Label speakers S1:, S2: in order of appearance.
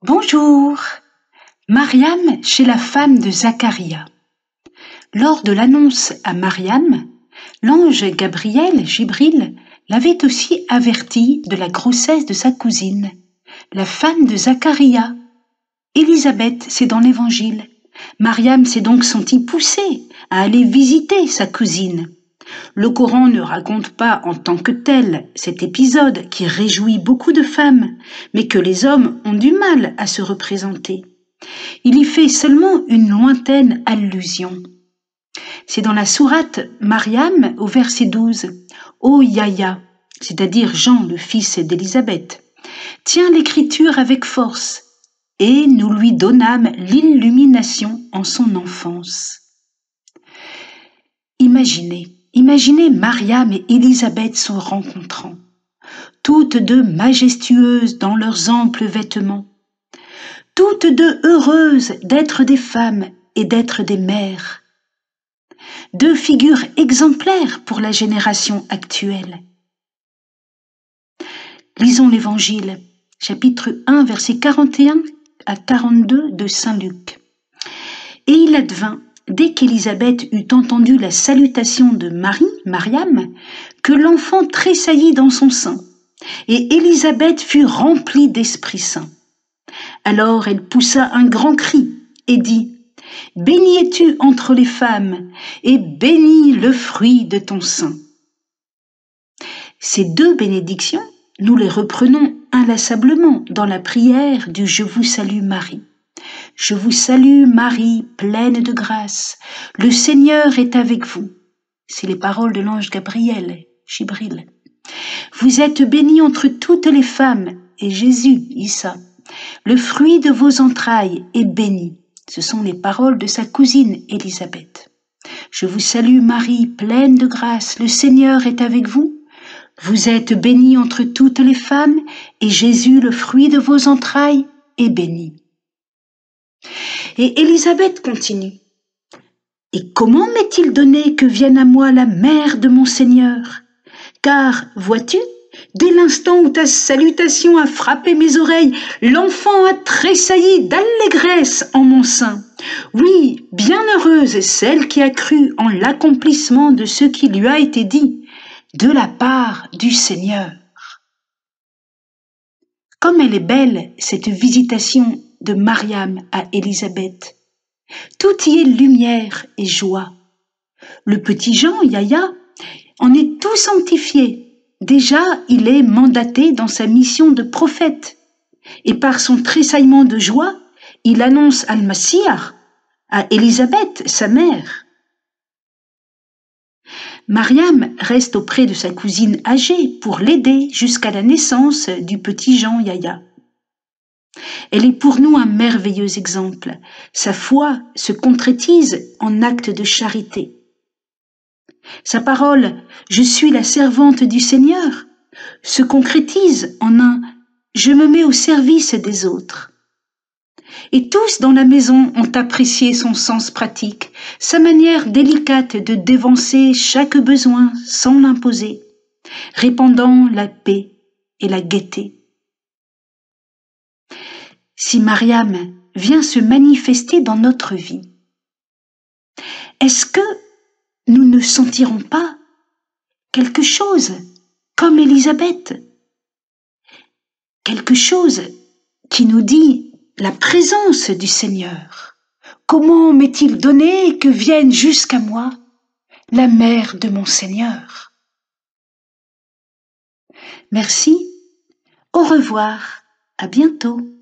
S1: Bonjour, Mariam chez la femme de Zacharia. Lors de l'annonce à Mariam, l'ange Gabriel, Jibril, l'avait aussi averti de la grossesse de sa cousine, la femme de Zacharia. Élisabeth, c'est dans l'Évangile. Mariam s'est donc sentie poussée à aller visiter sa cousine. Le Coran ne raconte pas en tant que tel cet épisode qui réjouit beaucoup de femmes, mais que les hommes ont du mal à se représenter. Il y fait seulement une lointaine allusion. C'est dans la sourate Mariam au verset 12. « Ô Yahya », c'est-à-dire Jean, le fils d'Élisabeth, « tiens l'écriture avec force, et nous lui donnâmes l'illumination en son enfance. » Imaginez Mariam et Élisabeth se rencontrant, toutes deux majestueuses dans leurs amples vêtements, toutes deux heureuses d'être des femmes et d'être des mères. Deux figures exemplaires pour la génération actuelle. Lisons l'Évangile, chapitre 1, versets 41 à 42 de Saint Luc. Et il advint, dès qu'Élisabeth eut entendu la salutation de Mariam, que l'enfant tressaillit dans son sein, et Élisabeth fut remplie d'Esprit Saint. Alors elle poussa un grand cri et dit : « Bénie es-tu entre les femmes, et béni le fruit de ton sein. » Ces deux bénédictions, nous les reprenons inlassablement dans la prière du « Je vous salue Marie ». Je vous salue Marie, pleine de grâce, le Seigneur est avec vous. C'est les paroles de l'ange Gabriel, Jibril. Vous êtes bénie entre toutes les femmes, et Jésus, Issa, le fruit de vos entrailles, est béni. Ce sont les paroles de sa cousine Élisabeth. Je vous salue Marie, pleine de grâce, le Seigneur est avec vous. Vous êtes bénie entre toutes les femmes, et Jésus, le fruit de vos entrailles, est béni. Et Élisabeth continue. « Et comment m'est-il donné que vienne à moi la mère de mon Seigneur ? Car, vois-tu, dès l'instant où ta salutation a frappé mes oreilles, l'enfant a tressailli d'allégresse en mon sein. Oui, bienheureuse est celle qui a cru en l'accomplissement de ce qui lui a été dit, de la part du Seigneur. » Comme elle est belle, cette visitation de Mariam à Élisabeth. Tout y est lumière et joie. Le petit Jean, Yahya, en est tout sanctifié. Déjà, il est mandaté dans sa mission de prophète. Et par son tressaillement de joie, il annonce Al-Massiyah à Élisabeth, sa mère. Mariam reste auprès de sa cousine âgée pour l'aider jusqu'à la naissance du petit Jean, Yahya. Elle est pour nous un merveilleux exemple. Sa foi se concrétise en actes de charité. Sa parole « Je suis la servante du Seigneur » se concrétise en un « Je me mets au service des autres ». Et tous dans la maison ont apprécié son sens pratique, sa manière délicate de dévancer chaque besoin sans l'imposer, répandant la paix et la gaieté. Si Mariam vient se manifester dans notre vie, est-ce que nous ne sentirons pas quelque chose comme Élisabeth? Quelque chose qui nous dit la présence du Seigneur. Comment m'est-il donné que vienne jusqu'à moi la mère de mon Seigneur? Merci, au revoir, à bientôt.